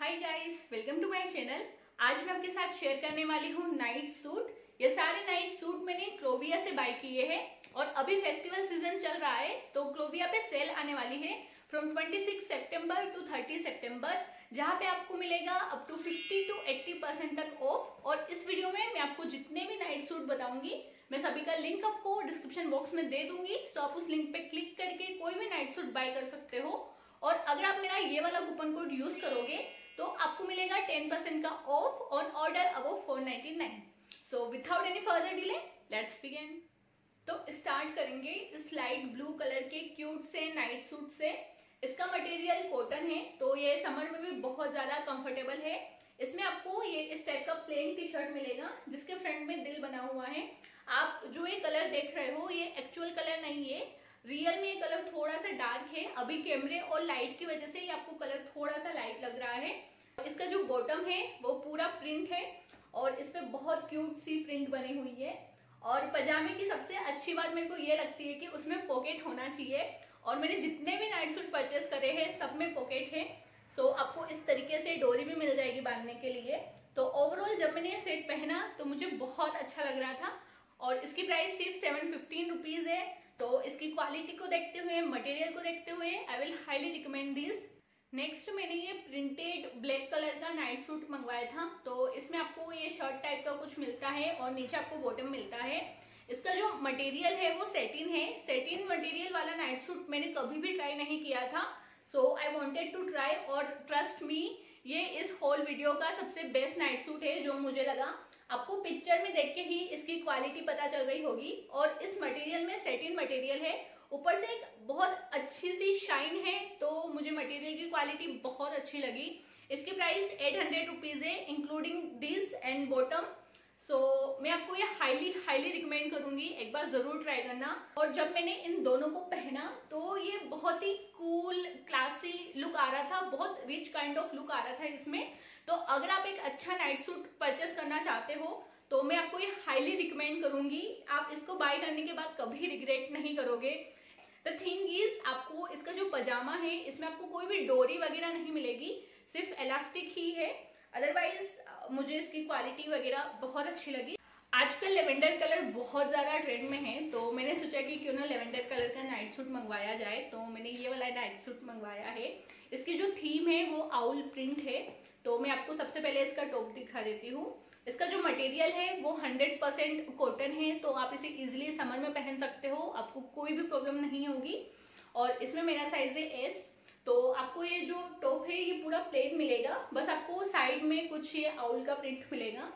Hi guys, welcome to my channel. आज मैं आपके साथ शेयर करने वाली हूँ नाइट सूट। ये सारे नाइट सूट मैंने क्लोविया से बाय किए हैं और अभी फेस्टिवल सीजन चल रहा है तो क्लोविया पे सेल आने वाली है फ्रॉम 26 सितंबर टू 30 सितंबर, जहाँ पे आपको मिलेगा अप टू 50 to 80% तक ऑफ। और इस वीडियो में मैं आपको जितने भी नाइट सूट बताऊंगी मैं सभी का लिंक आपको डिस्क्रिप्शन बॉक्स में दे दूंगी, तो आप उस लिंक पे क्लिक करके कोई भी नाइट सूट बाय कर सकते हो। और अगर आप मेरा ये वाला कूपन कोड यूज करोगे तो आपको मिलेगा 10% का off on order above 499। So without any further delay let's begin. तो स्टार्ट करेंगे इस लाइट ब्लू कलर के क्यूट से नाइट सूट से। इसका मटेरियल कॉटन है तो ये समर में भी बहुत ज्यादा कंफर्टेबल है। इसमें आपको ये इस टाइप का प्लेन टी शर्ट मिलेगा जिसके फ्रंट में दिल बना हुआ है। आप जो ये कलर देख रहे हो ये एक्चुअल कलर नहीं है, रियल में ये कलर थोड़ा सा डार्क है। अभी कैमरे और लाइट की वजह से ये आपको कलर थोड़ा सा लाइट लग रहा है। इसका जो बॉटम है वो पूरा प्रिंट है और इस पे बहुत क्यूट सी प्रिंट बनी हुई है। और पजामे की सबसे अच्छी बात मेरे को ये लगती है कि उसमें पॉकेट होना चाहिए, और मैंने जितने भी नाइट सूट परचेस करे हैं सब में पॉकेट है। सो आपको इस तरीके से डोरी भी मिल जाएगी बांधने के लिए। तो ओवरऑल जब मैंने ये सेट पहना तो मुझे बहुत अच्छा लग रहा था और इसकी प्राइस सिर्फ 715 रुपीज है। तो इसकी क्वालिटी को देखते हुए, मटेरियल को देखते हुए I will highly recommend this. Next मैंने ये प्रिंटेड ब्लैक कलर का नाइट सूट मंगवाया था। तो इसमें आपको ये शर्ट टाइप का कुछ मिलता है और नीचे आपको बॉटम मिलता है। इसका जो मटेरियल है वो सेटिन है। सेटिन मटेरियल वाला नाइट सूट मैंने कभी भी ट्राई नहीं किया था, so I wanted to try. और ट्रस्ट मी, ये इस होल वीडियो का सबसे बेस्ट नाइट सूट है जो मुझे लगा। आपको पिक्चर में देख के ही इसकी क्वालिटी पता चल रही होगी। और इस मटेरियल में सेटिन मटेरियल है, ऊपर से एक बहुत अच्छी सी शाइन है, तो मुझे मटेरियल की क्वालिटी बहुत अच्छी लगी। इसकी प्राइस 800 रुपीज है including this and bottom. So मैं आपको ये हाईली रिकमेंड करूंगी, एक बार जरूर ट्राई करना। और जब मैंने इन दोनों को पहना तो ये बहुत ही कूल क्लासी लुक आ रहा था, बहुत रिच काइंड ऑफ लुक आ रहा था इसमें। तो अगर आप एक अच्छा नाइट सूट परचेस करना चाहते हो तो मैं आपको ये हाईली रिकमेंड करूंगी। आप इसको बाय करने के बाद कभी रिग्रेट नहीं करोगे। द थिंग इज, आपको इसका जो पजामा है इसमें आपको कोई भी डोरी वगैरह नहीं मिलेगी, सिर्फ इलास्टिक ही है। अदरवाइज मुझे इसकी क्वालिटी वगैरह बहुत अच्छी लगी। आजकल लेवेंडर कलर बहुत ज्यादा ट्रेंड में है तो मैंने सोचा कि क्यों ना लेवेंडर कलर का नाइट सूट मंगवाया जाए। तो मैंने ये वाला नाइट सूट मंगवाया है। इसकी जो थीम है वो आउल प्रिंट है। तो मैं आपको सबसे पहले इसका टॉप दिखा देती हूँ। इसका जो मटेरियल है वो 100% कॉटन है, तो आप इसे इजिली समर में पहन सकते हो, आपको कोई भी प्रॉब्लम नहीं होगी। और इसमें मेरा साइज है एस। तो आपको ये जो टॉप है ये पूरा प्लेन मिलेगा, बस आपको साइड में कुछ ये आउल का प्रिंट मिलेगा।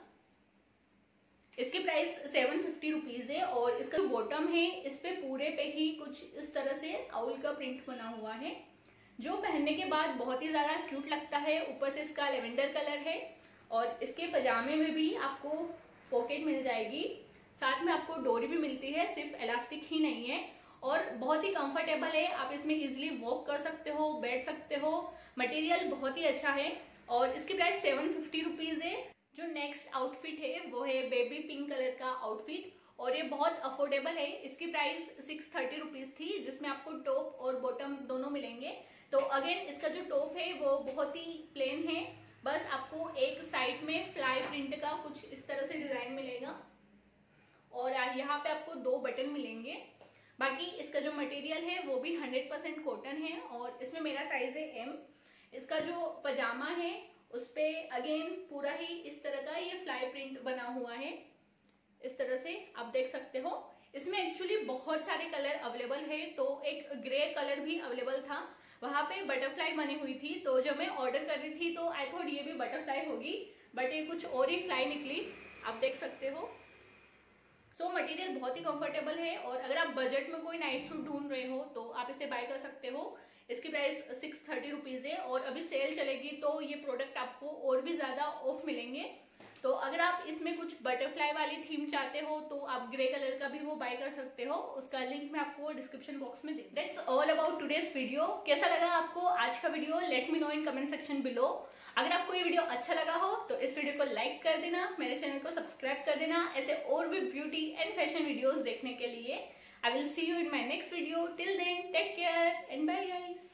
इसकी प्राइस 750 रुपीज है। और इसका जो बॉटम है इस पे पूरे पे ही कुछ इस तरह से आउल का प्रिंट बना हुआ है, जो पहनने के बाद बहुत ही ज्यादा क्यूट लगता है। ऊपर से इसका लेवेंडर कलर है और इसके पजामे में भी आपको पॉकेट मिल जाएगी, साथ में आपको डोरी भी मिलती है, सिर्फ इलास्टिक ही नहीं है। और बहुत ही कंफर्टेबल है, आप इसमें इजिली वॉक कर सकते हो, बैठ सकते हो। मटेरियल बहुत ही अच्छा है और इसकी प्राइस 750 रुपीज है। जो नेक्स्ट आउटफिट है वो है बेबी पिंक कलर का आउटफिट और ये बहुत अफोर्डेबल है। इसकी प्राइस 630 रुपीज थी, जिसमें आपको टॉप और बॉटम दोनों मिलेंगे। तो अगेन इसका जो टॉप है वो बहुत ही प्लेन है, बस आपको एक साइड में फ्लाई प्रिंट का कुछ इस तरह से डिजाइन मिलेगा और यहाँ पे आपको 2 बटन मिलेंगे। बाकी इसका जो मटेरियल है वो भी 100% कॉटन है और इसमें मेरा साइज है एम। इसका जो पजामा है उस पे अगेन पूरा ही इस तरह का ये फ्लाई प्रिंट बना हुआ है, इस तरह से आप देख सकते हो। इसमें एक्चुअली बहुत सारे कलर अवेलेबल है, तो एक ग्रे कलर भी अवेलेबल था, वहां पे बटरफ्लाई बनी हुई थी। तो जब मैं ऑर्डर कर रही थी तो आई थॉट ये भी बटरफ्लाई होगी, बट ये कुछ और ही फ्लाई निकली, आप देख सकते हो। सो मटेरियल बहुत ही कंफर्टेबल है और अगर आप बजट में कोई नाइट सूट ढूंढ रहे हो तो आप इसे बाय कर सकते हो। इसकी प्राइस 630 रुपीज है और अभी सेल चलेगी तो ये प्रोडक्ट आपको और भी ज्यादा ऑफ मिलेंगे। तो अगर आप इसमें कुछ बटरफ्लाई वाली थीम चाहते हो तो आप ग्रे कलर का भी वो बाय कर सकते हो, उसका लिंक मैं आपको डिस्क्रिप्शन बॉक्स में दे। That's all about today's video. कैसा लगा आपको आज का video? Let me know in comment section below. अगर आपको ये वीडियो अच्छा लगा हो तो इस वीडियो को लाइक कर देना, मेरे चैनल को सब्सक्राइब कर देना ऐसे और भी ब्यूटी एंड फैशन वीडियोस देखने के लिए। I will see you in my next video. Till then take care and bye guys.